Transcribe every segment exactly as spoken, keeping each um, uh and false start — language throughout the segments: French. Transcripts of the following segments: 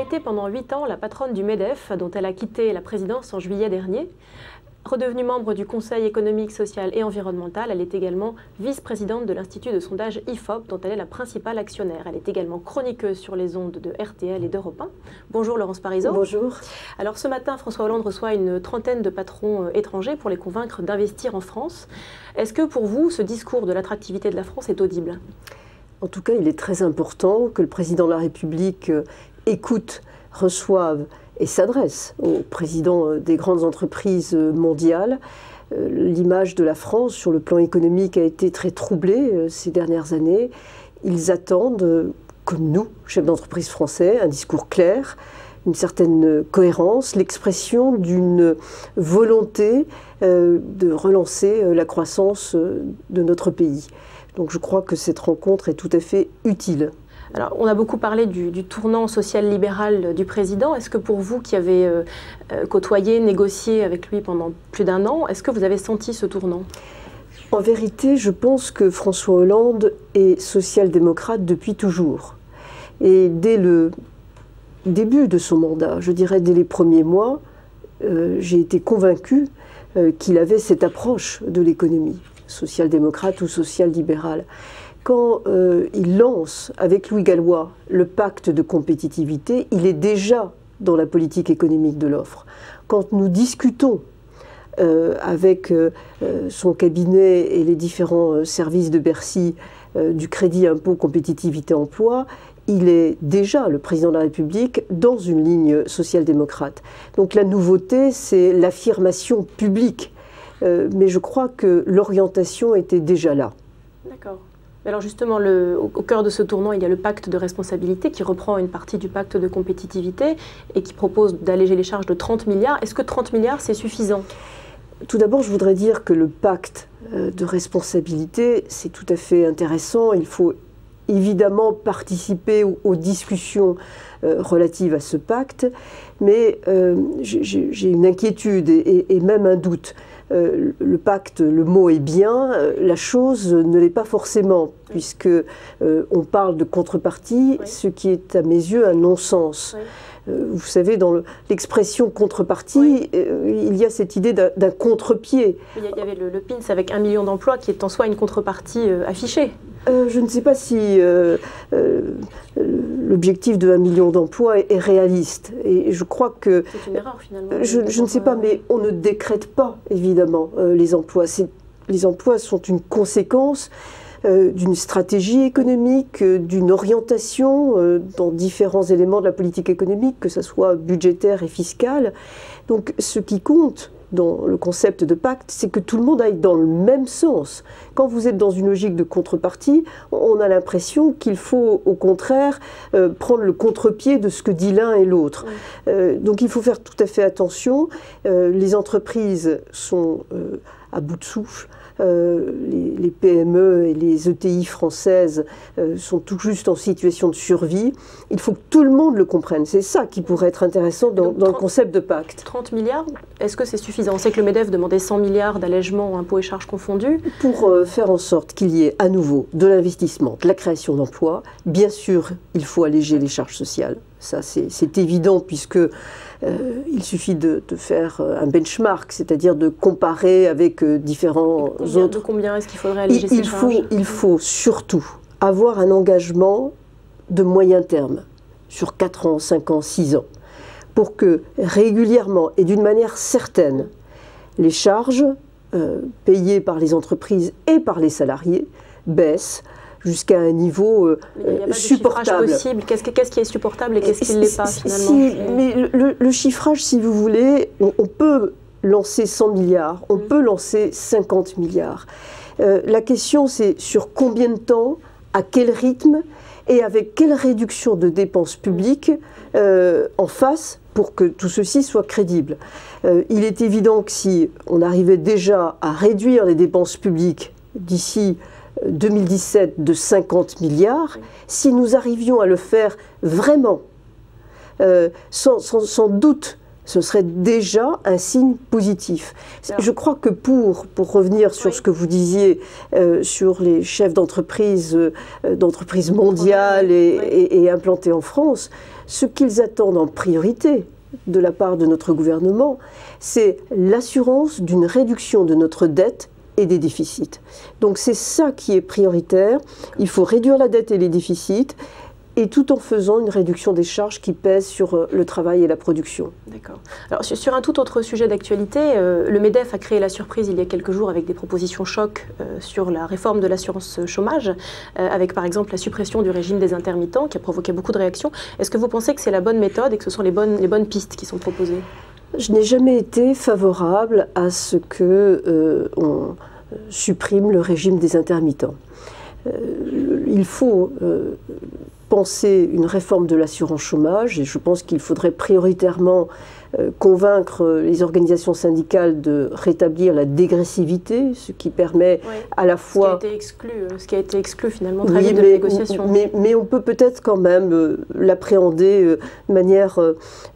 été pendant huit ans la patronne du MEDEF, dont elle a quitté la présidence en juillet dernier. Redevenue membre du Conseil économique, social et environnemental, elle est également vice-présidente de l'Institut de sondage I F O P, dont elle est la principale actionnaire. Elle est également chroniqueuse sur les ondes de R T L et d'Europe un. Bonjour Laurence Parisot. Bonjour. Alors ce matin, François Hollande reçoit une trentaine de patrons étrangers pour les convaincre d'investir en France. Est-ce que pour vous, ce discours de l'attractivité de la France est audible? En tout cas, il est très important que le président de la République écoute, reçoive et s'adresse aux présidents des grandes entreprises mondiales. L'image de la France sur le plan économique a été très troublée ces dernières années. Ils attendent, comme nous, chefs d'entreprise français, un discours clair, une certaine cohérence, l'expression d'une volonté de relancer la croissance de notre pays. Donc je crois que cette rencontre est tout à fait utile. Alors, on a beaucoup parlé du, du tournant social-libéral du président. Est-ce que pour vous, qui avez euh, côtoyé, négocié avec lui pendant plus d'un an, est-ce que vous avez senti ce tournant? En vérité, je pense que François Hollande est social-démocrate depuis toujours. Et dès le début de son mandat, je dirais dès les premiers mois, euh, j'ai été convaincue euh, qu'il avait cette approche de l'économie, social-démocrate ou social-libérale. Quand euh, il lance avec Louis Gallois le pacte de compétitivité, il est déjà dans la politique économique de l'offre. Quand nous discutons euh, avec euh, son cabinet et les différents euh, services de Bercy euh, du crédit impôt compétitivité emploi, il est déjà, le président de la République, dans une ligne social-démocrate. Donc la nouveauté, c'est l'affirmation publique. Euh, mais je crois que l'orientation était déjà là. D'accord. Alors justement, le, au, au cœur de ce tournant, il y a le pacte de responsabilité qui reprend une partie du pacte de compétitivité et qui propose d'alléger les charges de trente milliards. Est-ce que trente milliards, c'est suffisant? Tout d'abord, je voudrais dire que le pacte de responsabilité, c'est tout à fait intéressant. Il faut évidemment participer aux, aux discussions euh, relatives à ce pacte, mais euh, j'ai une inquiétude et, et, et même un doute. Euh, le pacte, le mot est bien, euh, la chose ne l'est pas forcément, puisque euh, on parle de contrepartie, oui. Ce qui est à mes yeux un non-sens. Oui. Euh, vous savez, dans l'expression contrepartie, oui. euh, il y a cette idée d'un contre-pied. Il y avait le, le P I N S avec un million d'emplois qui est en soi une contrepartie euh, affichée. Euh, je ne sais pas si euh, euh, l'objectif de un million d'emplois est, est réaliste. Et je crois que... C'est une erreur finalement. Je, je ne sais pas, mais on ne décrète pas évidemment euh, les emplois. Les emplois sont une conséquence euh, d'une stratégie économique, euh, d'une orientation euh, dans différents éléments de la politique économique, que ce soit budgétaire et fiscale. Donc ce qui compte dans le concept de pacte, c'est que tout le monde aille dans le même sens. Quand vous êtes dans une logique de contrepartie, on a l'impression qu'il faut au contraire euh, prendre le contre-pied de ce que dit l'un et l'autre. Oui. Euh, donc il faut faire tout à fait attention. Euh, les entreprises sont euh, à bout de souffle. Euh, les, les P M E et les E T I françaises euh, sont tout juste en situation de survie. Il faut que tout le monde le comprenne. C'est ça qui pourrait être intéressant dans, dans le concept de pacte. trente milliards, est-ce que c'est suffisant? On sait que le MEDEF demandait cent milliards d'allègements impôts et charges confondus. Pour euh, faire en sorte qu'il y ait à nouveau de l'investissement, de la création d'emplois, bien sûr, il faut alléger les charges sociales. Ça, c'est évident puisque euh, il suffit de, de faire un benchmark, c'est-à-dire de comparer avec euh, différents combien, autres. De combien est-ce qu'il faudrait alléger il, ces il charges? faut, Il faut surtout avoir un engagement de moyen terme, sur quatre ans, cinq ans, six ans, pour que régulièrement et d'une manière certaine, les charges euh, payées par les entreprises et par les salariés baissent jusqu'à un niveau euh, il n'y a pas supportable. De possible. Qu'est-ce qui, qu'est-ce qui est supportable et qu'est-ce qui ne l'est pas finalement? Si, mais le, le chiffrage, si vous voulez, on, on peut lancer cent milliards, on mmh. peut lancer cinquante milliards. Euh, la question, c'est sur combien de temps, à quel rythme et avec quelle réduction de dépenses publiques euh, en face pour que tout ceci soit crédible. Euh, il est évident que si on arrivait déjà à réduire les dépenses publiques d'ici deux mille dix-sept de cinquante milliards, si nous arrivions à le faire vraiment, euh, sans, sans, sans doute ce serait déjà un signe positif. Alors, je crois que pour, pour revenir sur oui. ce que vous disiez euh, sur les chefs d'entreprise, euh, d'entreprises mondiales et, oui. et, et implantés en France, ce qu'ils attendent en priorité de la part de notre gouvernement, c'est l'assurance d'une réduction de notre dette et des déficits. Donc c'est ça qui est prioritaire. Il faut réduire la dette et les déficits, et tout en faisant une réduction des charges qui pèsent sur le travail et la production. D'accord. Alors sur un tout autre sujet d'actualité, euh, le MEDEF a créé la surprise il y a quelques jours avec des propositions choc euh, sur la réforme de l'assurance chômage, euh, avec par exemple la suppression du régime des intermittents qui a provoqué beaucoup de réactions. Est-ce que vous pensez que c'est la bonne méthode et que ce sont les bonnes, les bonnes pistes qui sont proposées? Je n'ai jamais été favorable à ce que euh, on supprime le régime des intermittents. Euh, il faut euh, penser une réforme de l'assurance chômage et je pense qu'il faudrait prioritairement euh, convaincre les organisations syndicales de rétablir la dégressivité, ce qui permet oui. à la fois... Ce qui a été exclu, ce qui a été exclu finalement très oui, vite de mais, la négociation. Mais, mais on peut peut-être quand même euh, l'appréhender euh, de manière... Euh,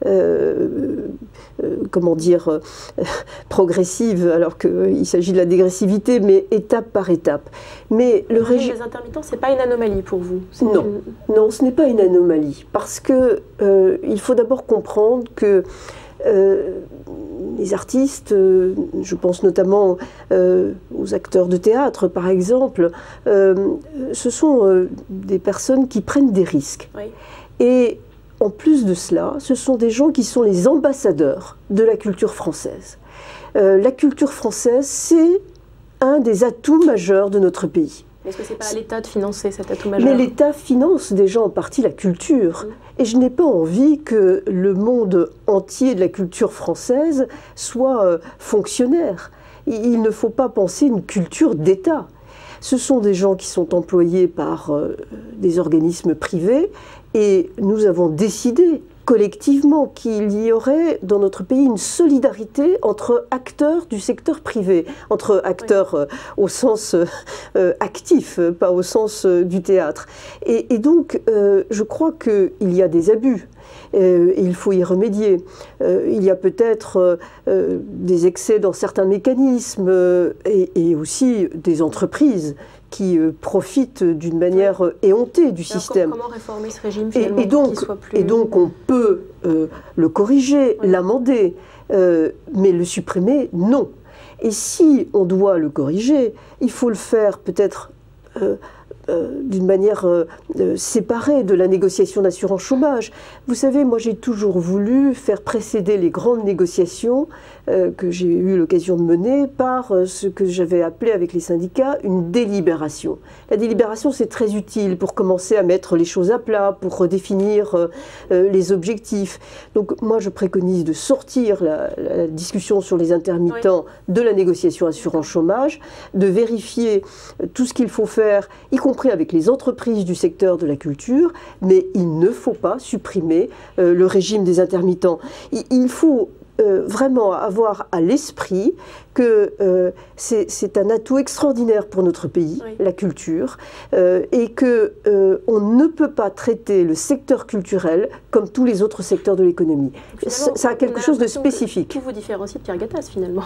euh, comment dire, euh, progressive, alors qu'il euh, s'agit de la dégressivité, mais étape par étape. Mais le, le régime des intermittents, ce n'est pas une anomalie pour vous? Non, une... non, ce n'est pas une anomalie, parce que euh, il faut d'abord comprendre que euh, les artistes, euh, je pense notamment euh, aux acteurs de théâtre par exemple, euh, ce sont euh, des personnes qui prennent des risques. Oui. Et en plus de cela, ce sont des gens qui sont les ambassadeurs de la culture française. Euh, la culture française, c'est un des atouts majeurs de notre pays. Est-ce que ce n'est pas à l'État de financer cet atout majeur? Mais l'État finance déjà en partie la culture. Mmh. Et je n'ai pas envie que le monde entier de la culture française soit euh, fonctionnaire. Il ne faut pas penser une culture d'État. Ce sont des gens qui sont employés par euh, des organismes privés et nous avons décidé collectivement qu'il y aurait dans notre pays une solidarité entre acteurs du secteur privé, entre acteurs oui. euh, au sens euh, actif, pas au sens euh, du théâtre. Et, et donc, euh, je crois qu'il y a des abus. Euh, et il faut y remédier. Euh, il y a peut-être euh, des excès dans certains mécanismes euh, et, et aussi des entreprises qui euh, profitent d'une manière euh, éhontée du Alors système. Comment réformer ce régime finalement, et, et, donc, soit plus... et donc on peut euh, le corriger, oui. l'amender, euh, mais le supprimer, non. Et si on doit le corriger, il faut le faire peut-être euh, Euh, d'une manière euh, euh, séparée de la négociation d'assurance chômage. Vous savez, moi j'ai toujours voulu faire précéder les grandes négociations euh, que j'ai eu l'occasion de mener par euh, ce que j'avais appelé avec les syndicats une délibération. La délibération, c'est très utile pour commencer à mettre les choses à plat, pour redéfinir euh, euh, les objectifs. Donc moi je préconise de sortir la, la discussion sur les intermittents oui. de la négociation assurance chômage, de vérifier tout ce qu'il faut faire, y compris avec les entreprises du secteur de la culture, mais il ne faut pas supprimer euh, le régime des intermittents. Il, il faut euh, vraiment avoir à l'esprit que euh, c'est un atout extraordinaire pour notre pays, oui. la culture, euh, et qu'on euh, ne peut pas traiter le secteur culturel comme tous les autres secteurs de l'économie. Ça a quelque chose de spécifique. Qui vous différencie de Pierre Gattaz finalement?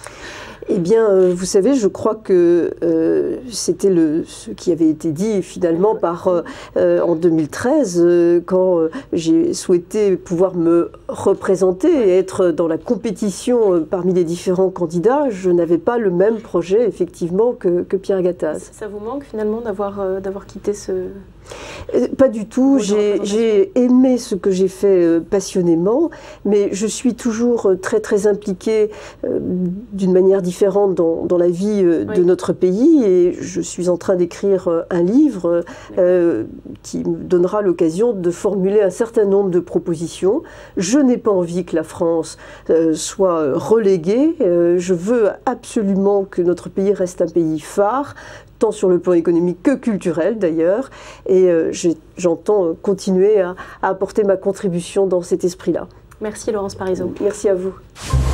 Eh bien, euh, vous savez, je crois que euh, c'était ce qui avait été dit finalement par, euh, en deux mille treize, euh, quand euh, j'ai souhaité pouvoir me représenter et être dans la compétition euh, parmi les différents candidats. Je n'avais pas le même projet, effectivement, que, que Pierre Gattaz. Ça, ça vous manque finalement d'avoir euh, d'avoir quitté ce... Pas du tout, j'ai aimé ce que j'ai fait euh, passionnément, mais je suis toujours euh, très très impliquée euh, d'une manière différente dans, dans la vie euh, oui. de notre pays et je suis en train d'écrire euh, un livre euh, qui me donnera l'occasion de formuler un certain nombre de propositions. Je n'ai pas envie que la France euh, soit reléguée, euh, je veux absolument que notre pays reste un pays phare, tant sur le plan économique que culturel d'ailleurs, et euh, j'entends continuer à, à apporter ma contribution dans cet esprit-là. Merci Laurence Parisot. Merci à vous.